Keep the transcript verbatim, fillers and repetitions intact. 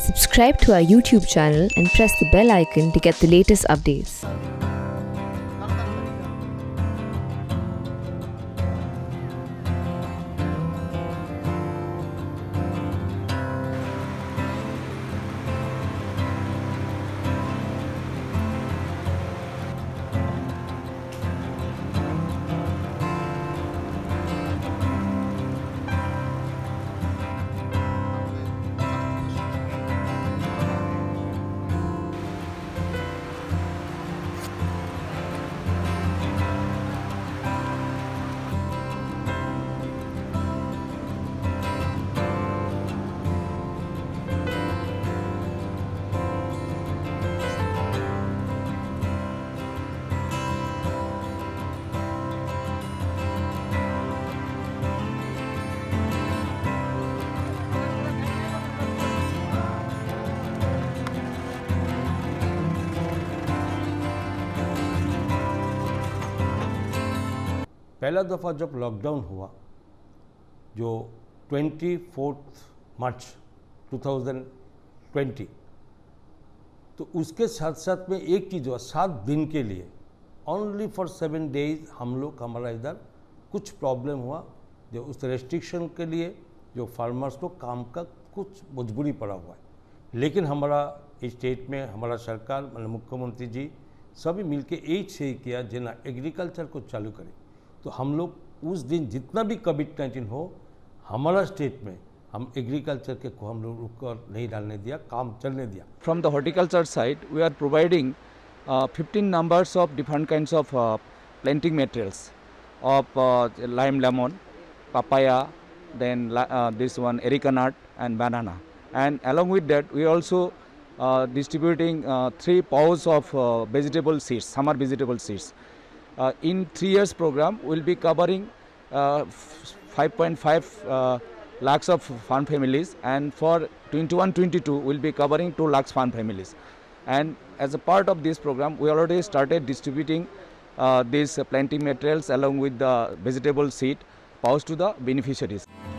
Subscribe to our YouTube channel and press the bell icon to get the latest updates. पहला दफ़ा जब lockdown हुआ जो चौबीस मार्च दो हज़ार बीस, तो उसके साथ साथ में एक चीज़ हुआ, सात दिन के लिए ओनली फॉर सेवन डेज हम लोग हमारा इधर कुछ प्रॉब्लम हुआ, जो उस रेस्ट्रिक्शन के लिए जो फार्मर्स को काम का कुछ मजबूरी पड़ा हुआ है। लेकिन हमारा स्टेट में हमारा सरकार मतलब मुख्यमंत्री जी सभी मिलके एक से ही किया जिना एग्रीकल्चर को चालू करें। तो हम लोग उस दिन जितना भी कोविड नाइन्टीन हो हमारा स्टेट में हम एग्रीकल्चर के को हम लोग रुक कर नहीं डालने दिया, काम चलने दिया। From the horticulture side, we are providing uh, fifteen numbers of different kinds of uh, planting materials of uh, lime lemon, papaya, then uh, this one erica nut and banana. And along with that, we also uh, distributing uh, three pouches of uh, vegetable seeds, summer vegetable seeds. Uh, in three years program, we will be covering uh, five point five uh, lakhs of farm families, and for twenty-one twenty-two we will be covering two lakhs farm families. And as a part of this program, we already started distributing uh, these uh, planting materials along with the vegetable seed pouch to the beneficiaries.